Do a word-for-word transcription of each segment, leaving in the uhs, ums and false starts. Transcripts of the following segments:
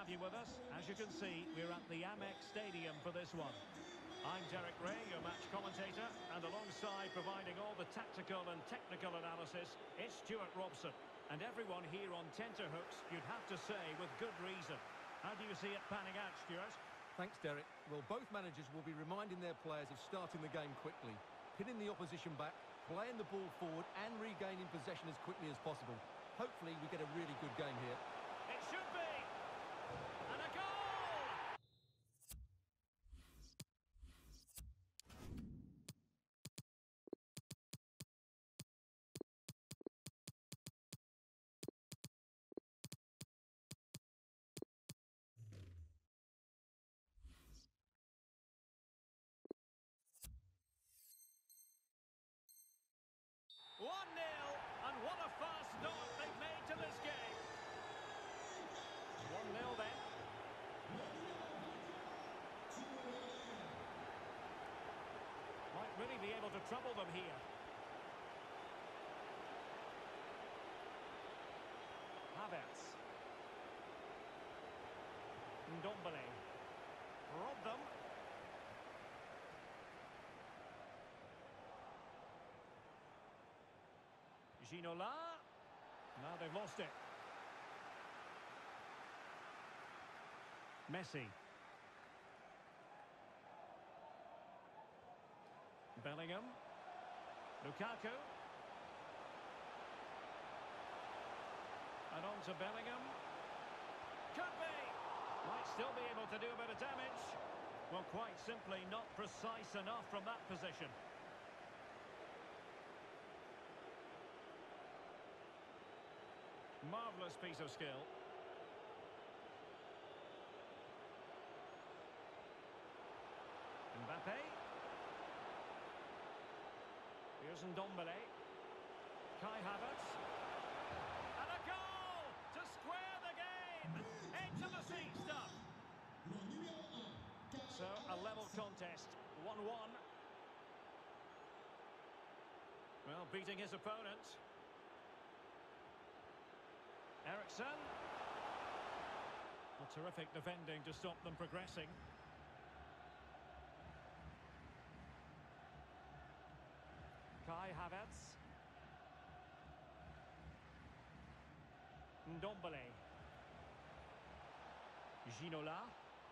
have you with us. As you can see, we're at the Amex Stadium for this one. I'm Derek Ray, your match commentator, and alongside providing all the tactical and technical analysis, it's Stuart Robson. And everyone here on tenterhooks, you'd have to say, with good reason. How do you see it panning out, Stuart? Thanks, Derek. Well, both managers will be reminding their players of starting the game quickly, pinning the opposition back, playing the ball forward and regaining possession as quickly as possible. Hopefully, we get a really good game here. It should be! And a goal! one nil, and what a fast start they've made to this game. one nil then. Might really be able to trouble them here. Havertz. Ndombele. Robbed them. Ginola. Now they've lost it. Messi. Bellingham. Lukaku. And on to Bellingham. Could be. Might still be able to do a bit of damage. Well, quite simply not precise enough from that position. Marvellous piece of skill. Mbappe. Here's Ndombele. Kai Havertz. And a goal to square the game. Edge of the seat stuff. So, a level contest. one one. Well, beating his opponent. Eriksen. A terrific defending to stop them progressing. Kai Havertz. Ndombele. Ginola.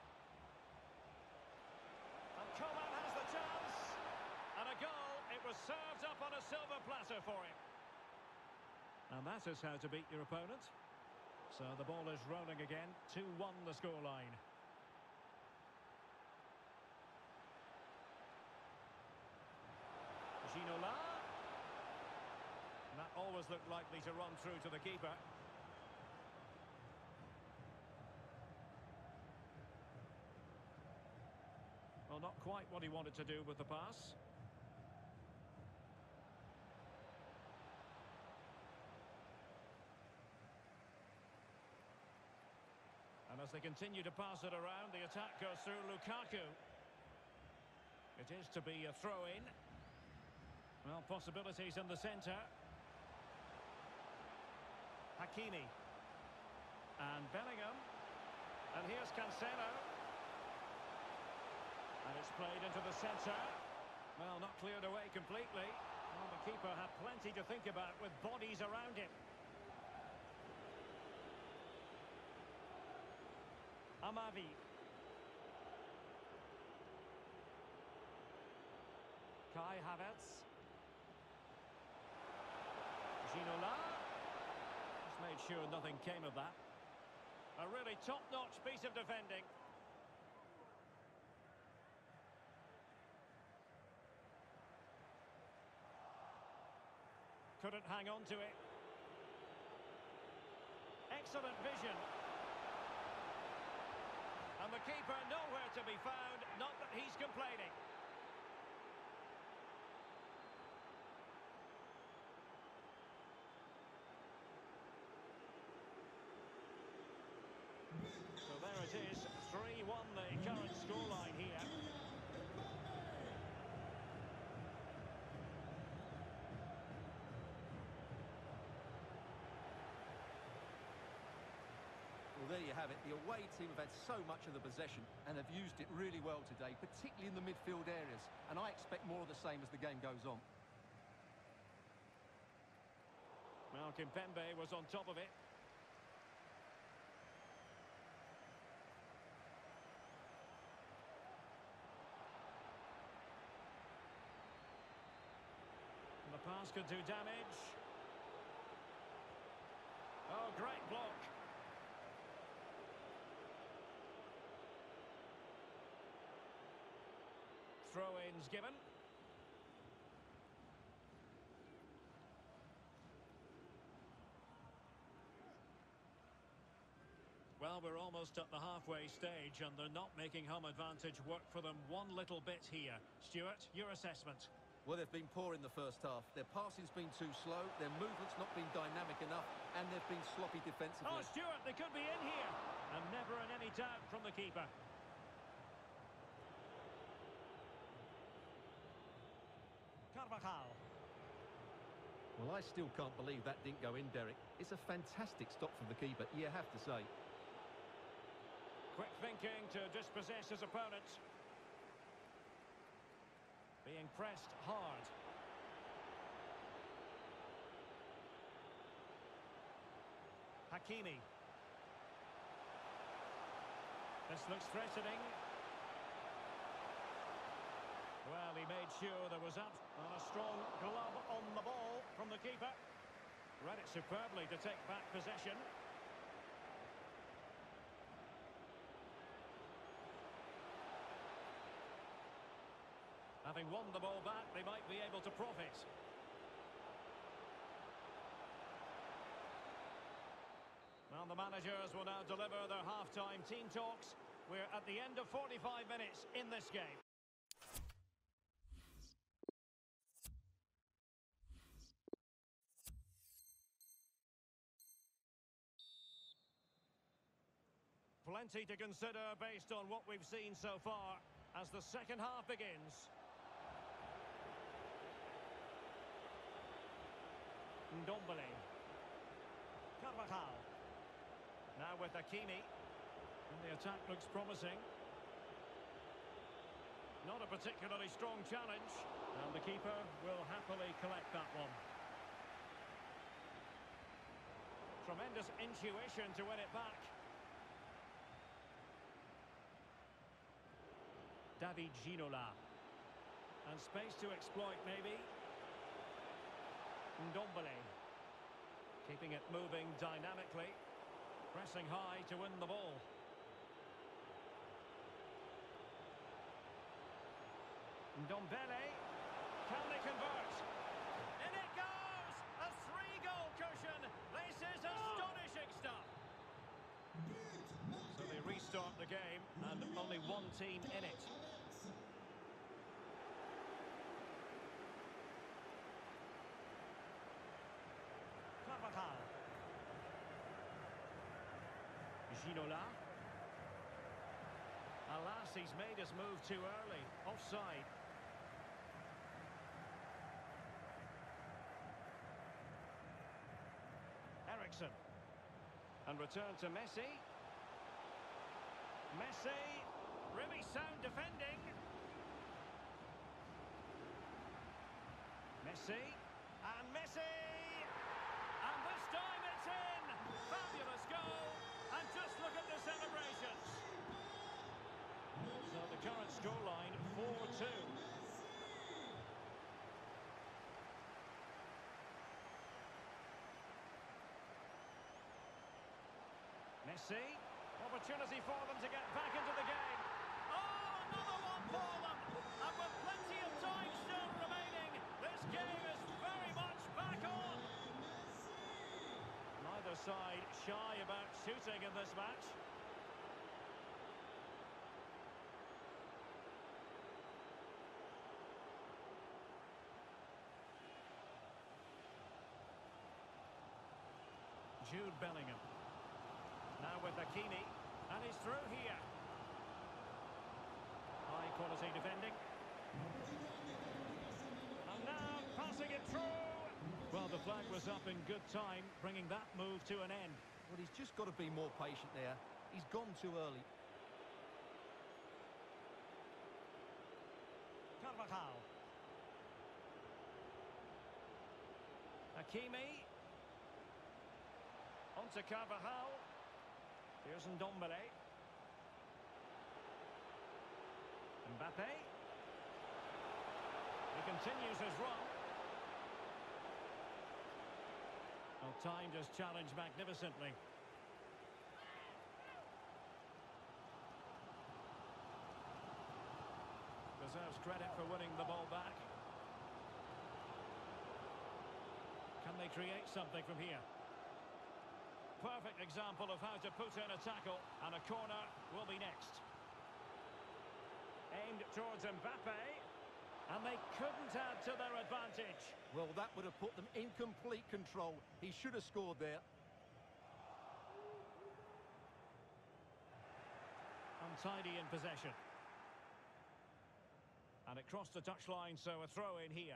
And Coman has the chance. And a goal. It was served up on a silver platter for him. And that is how to beat your opponent. So the ball is rolling again. two one the scoreline. Ginola. That always looked likely to run through to the keeper. Well, not quite what he wanted to do with the pass. And as they continue to pass it around, the attack goes through Lukaku. It is to be a throw-in. Well, possibilities in the centre. Hakimi. And Bellingham. And here's Cancelo. And it's played into the centre. Well, not cleared away completely. Well, the keeper had plenty to think about with bodies around him. Amavi. Kai Havertz. Ginola. Just made sure nothing came of that. A really top-notch piece of defending. Couldn't hang on to it. Excellent vision. And the keeper nowhere to be found, not that he's complaining. So there it is, three one the current scoreline here. Well, there you have have it, the away team have had so much of the possession and have used it really well today, particularly in the midfield areas. And I expect more of the same as the game goes on. Well, Kimpembe was on top of it. And the pass could do damage. Oh, great block. Throw-ins given. Well, we're almost at the halfway stage and they're not making home advantage work for them one little bit here. Stuart, your assessment? Well, they've been poor in the first half. Their passing's been too slow, their movement's not been dynamic enough, and they've been sloppy defensively. Oh, Stuart, they could be in here. And never in any doubt from the keeper. Carvajal. Well, I still can't believe that didn't go in, Derek. It's a fantastic stop from the keeper, you have to say. Quick thinking to dispossess his opponent. Being pressed hard. Hakimi. This looks threatening. Well, he made sure there was up and a strong glove on the ball from the keeper. Read it superbly to take back possession. Having won the ball back, they might be able to profit. Well, the managers will now deliver their half-time team talks. We're at the end of forty-five minutes in this game. Plenty to consider based on what we've seen so far as the second half begins. Ndombele. Carvajal. Now with Hakimi. And the attack looks promising. Not a particularly strong challenge. And the keeper will happily collect that one. Tremendous intuition to win it back. David Ginola. And space to exploit, maybe. Ndombele. Keeping it moving dynamically. Pressing high to win the ball. Ndombele. Can they convert? In it goes! A three-goal cushion. This is astonishing stuff. So they restart the game and only one team in it. Carvajal. Ginola. Alas, he's made his move too early. Offside. Eriksen. And return to Messi. Messi. Really sound defending. Messi. And Messi. And this time it's in. Fabulous goal. And just look at the celebrations. So the current scoreline, four two. Messi. Opportunity for them to get back into the game. Oh, another one for them. And with plenty of time still remaining, this game is very much back on. Neither side shy about shooting in this match. Jude Bellingham. Now with Hakimi, and he's through here. High quality defending. And now passing it through. Well, the flag was up in good time, bringing that move to an end. Well, he's just got to be more patient there. He's gone too early. Carvajal. Hakimi. On to Carvajal. Here's Ndombele. Mbappe. He continues his run. Well, timed his challenge magnificently. Deserves credit for winning the ball back. Can they create something from here? Perfect example of how to put in a tackle, and a corner will be next. Aimed towards Mbappe, and they couldn't add to their advantage. Well, that would have put them in complete control. He should have scored there. Untidy in possession. And it crossed the touchline, so a throw in here.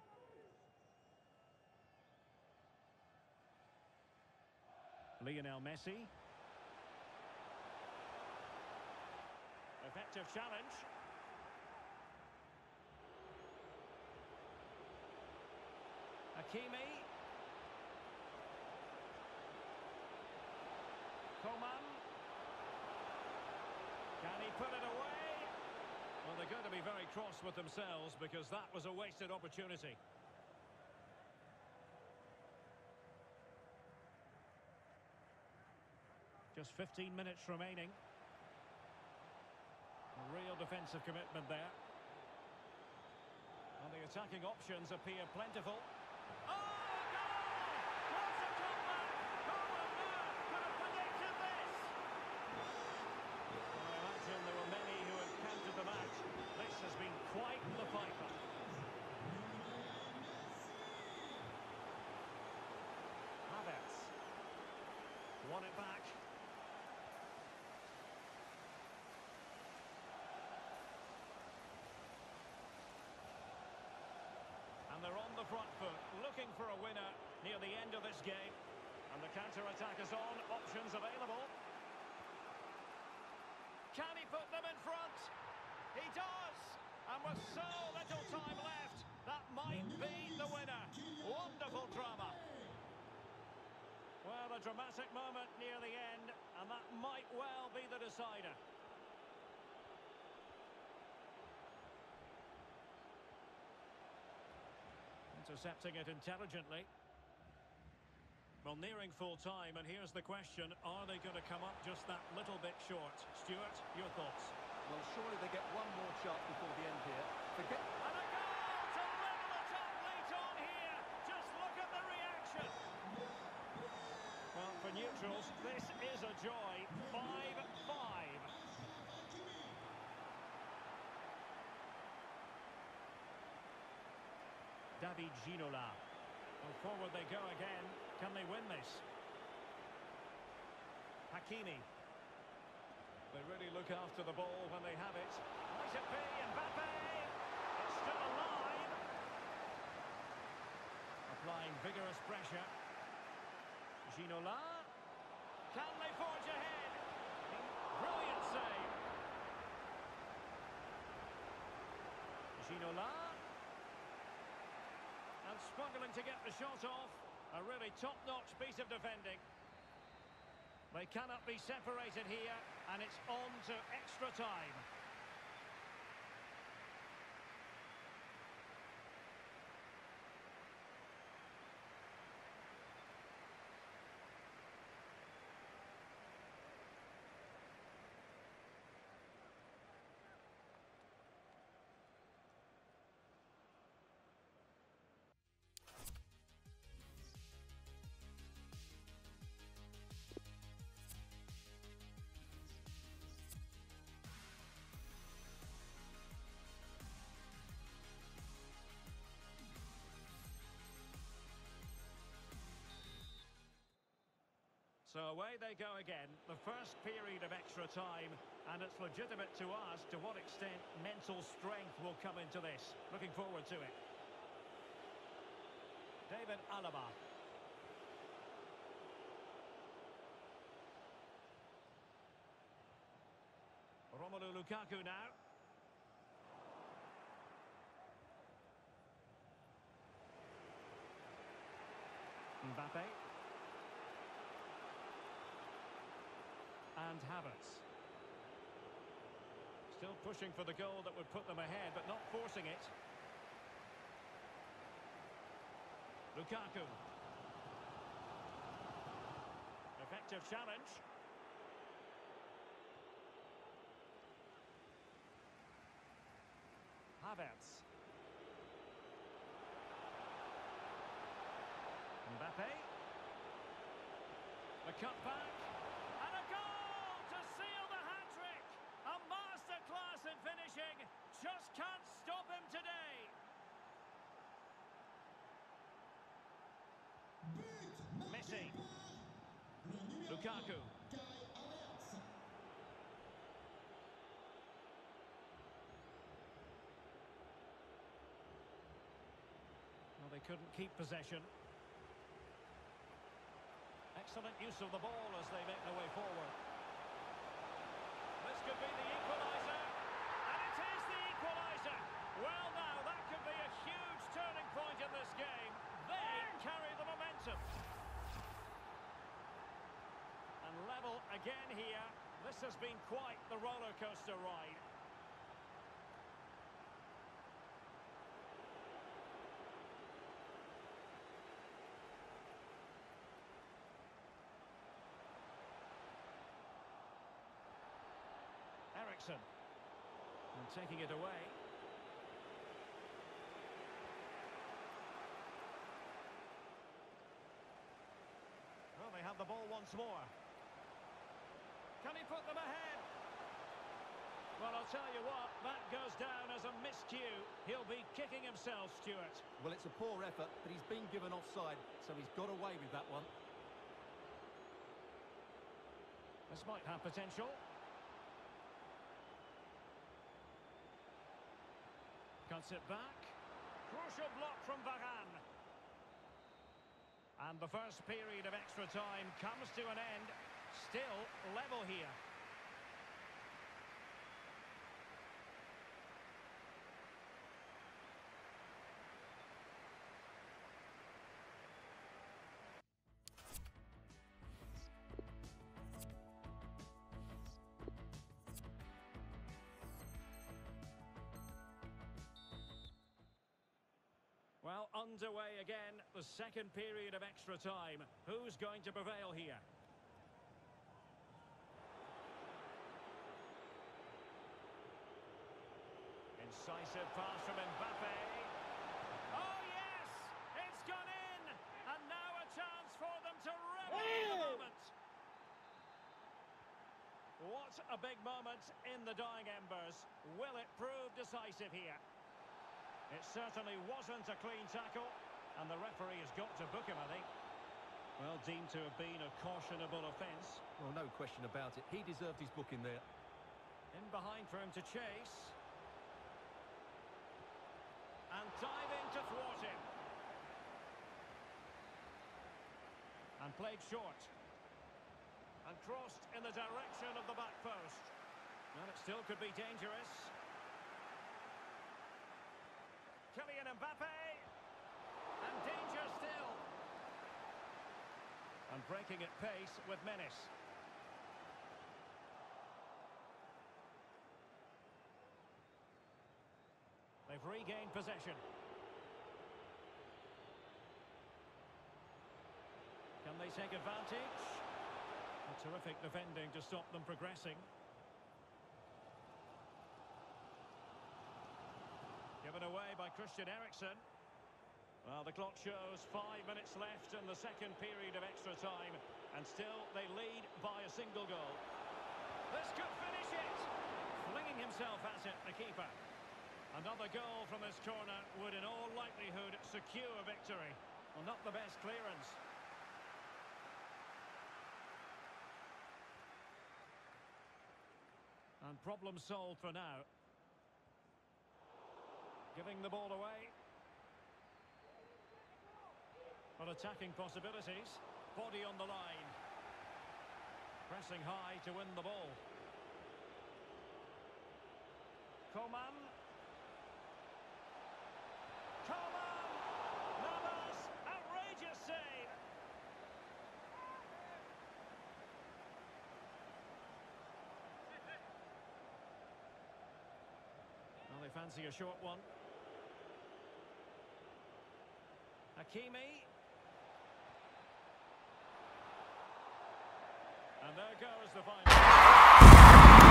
Lionel Messi. Effective challenge. Hakimi. Coman. Can he put it away? Well, they're going to be very cross with themselves because that was a wasted opportunity. Just fifteen minutes remaining. A real defensive commitment there. And the attacking options appear plentiful. Oh, goal! What's a comeback? Who on earth could have predicted this? I imagine there were many who had counted the match. This has been quite the piper. Havertz won it back. And they're on the front foot, looking for a winner near the end of this game. And the counter-attack is on, options available. Can he put them in front? He does! And with so little time left, that might be the winner. Wonderful drama. Well, a dramatic moment near the end, and that might well be the decider. Intercepting it intelligently. Well, nearing full time, and here's the question, are they going to come up just that little bit short? Stuart, your thoughts? Well, surely they get one more chance before the end here. Forget... And a goal to level it up late on here. Just look at the reaction. Well, for neutrals, this is a joy. five five. David Ginola. Well, forward they go again. Can they win this? Hakimi. They really look after the ball when they have it. Might it be Mbappe? It's still alive. Applying vigorous pressure. Ginola. Can they forge ahead? Brilliant save. Ginola. And struggling to get the shot off. A really top-notch piece of defending. They cannot be separated here, and it's on to extra time. So away they go again, the first period of extra time, and it's legitimate to ask to what extent mental strength will come into this. Looking forward to it. David Alaba. Romelu Lukaku now. Mbappe. And Havertz. Still pushing for the goal that would put them ahead, but not forcing it. Lukaku. Effective challenge. Havertz. Mbappe. The cutback. And a goal to seal the hat-trick. A masterclass in finishing. Just can't stop him today. Messi. Lukaku. Well, they couldn't keep possession. Excellent use of the ball as they make their way forward. This could be the equaliser. And it is the equaliser. Well, now, that could be a huge turning point in this game. They carry the momentum. And level again here. This has been quite the roller coaster ride. Eriksen. And taking it away. Well, they have the ball once more. Can he put them ahead? Well, I'll tell you what, that goes down as a miscue. He'll be kicking himself, Stuart. Well, it's a poor effort, but he's been given offside, so he's got away with that one. This might have potential. Cuts it back. Crucial block from Varane. And the first period of extra time comes to an end. Still level here. Well, underway again, the second period of extra time. Who's going to prevail here? Incisive pass from Mbappe. Oh, yes! It's gone in! And now a chance for them to revel in the moment. What a big moment in the dying embers. Will it prove decisive here? It certainly wasn't a clean tackle, and the referee has got to book him, I think. Well, deemed to have been a cautionable offence. Well, no question about it. He deserved his booking there. In behind for him to chase. And dive in to thwart him. And played short. And crossed in the direction of the back post. And it still could be dangerous. Kylian Mbappe. And danger still. And breaking at pace with menace. They've regained possession. Can they take advantage? A terrific defending to stop them progressing. Given away by Christian Eriksen. Well, the clock shows five minutes left in the second period of extra time. And still they lead by a single goal. This could finish it! Flinging himself at it, the keeper. Another goal from this corner would in all likelihood secure victory. Well, not the best clearance. And problem solved for now. Giving the ball away. But attacking possibilities. Body on the line. Pressing high to win the ball. Coman. Coman! Navas! Outrageous save! Well, they fancy a short one. Hakimi. And there goes the final.